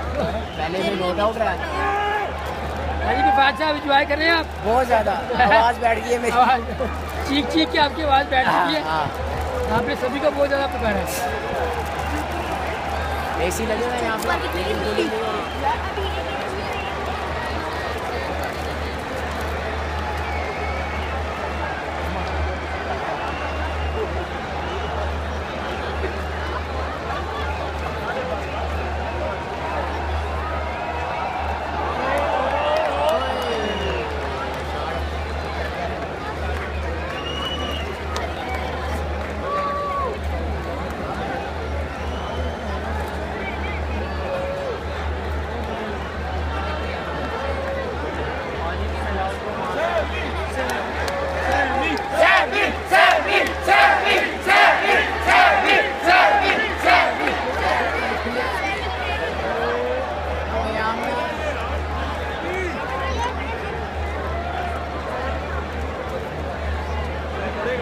पहले में no doubt रहा है। अली भी बादशाह इंजॉय कर रहे हैं आप? बहुत ज़्यादा आवाज़ बैठ गई है मेरी। चीख चीख के आपकी आवाज़ बैठ गई है। यहाँ पे सभी का बहुत ज़्यादा पुकार है। AC लगे हुए हैं यहाँ पे।